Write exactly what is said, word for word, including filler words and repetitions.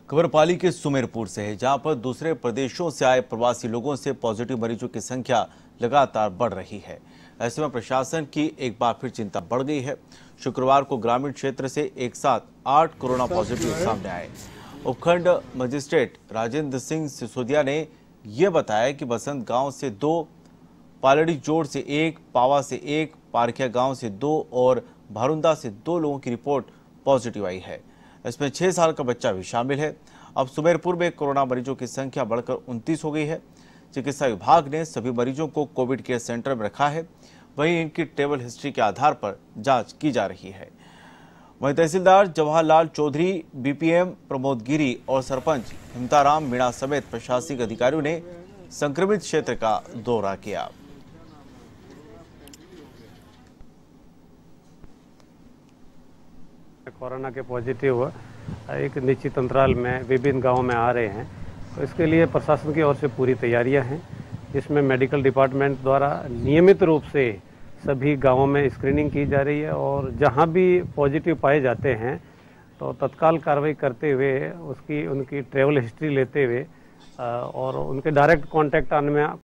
खबर पाली के सुमेरपुर से है, जहां पर दूसरे प्रदेशों से आए प्रवासी लोगों से पॉजिटिव मरीजों की संख्या लगातार बढ़ रही है। ऐसे में प्रशासन की एक बार फिर चिंता बढ़ गई है। शुक्रवार को ग्रामीण क्षेत्र से एक साथ आठ कोरोना पॉजिटिव सामने आए। उपखंड मजिस्ट्रेट राजेंद्र सिंह सिसोदिया ने यह बताया कि बसंत गांव से दो, पालड़ी जोड़ से एक, पावा से एक, पारखिया गांव से दो और भारुंदा से दो लोगों की रिपोर्ट पॉजिटिव आई है। इसमें छह साल का बच्चा भी शामिल है। अब सुमेरपुर में कोरोना मरीजों की संख्या बढ़कर उनतीस हो गई है। चिकित्सा विभाग ने सभी मरीजों को कोविड केयर सेंटर में रखा है। वहीं इनकी ट्रेवल हिस्ट्री के आधार पर जांच की जा रही है। वहीं तहसीलदार जवाहरलाल चौधरी, बीपीएम प्रमोद गिरी और सरपंच हिमताराम मीणा समेत प्रशासनिक अधिकारियों ने संक्रमित क्षेत्र का दौरा किया। कोरोना के पॉजिटिव एक निश्चित अंतराल में विभिन्न गांवों में आ रहे हैं, तो इसके लिए प्रशासन की ओर से पूरी तैयारियां हैं, जिसमें मेडिकल डिपार्टमेंट द्वारा नियमित रूप से सभी गांवों में स्क्रीनिंग की जा रही है और जहां भी पॉजिटिव पाए जाते हैं तो तत्काल कार्रवाई करते हुए उसकी उनकी ट्रैवल हिस्ट्री लेते हुए और उनके डायरेक्ट कांटेक्ट आने में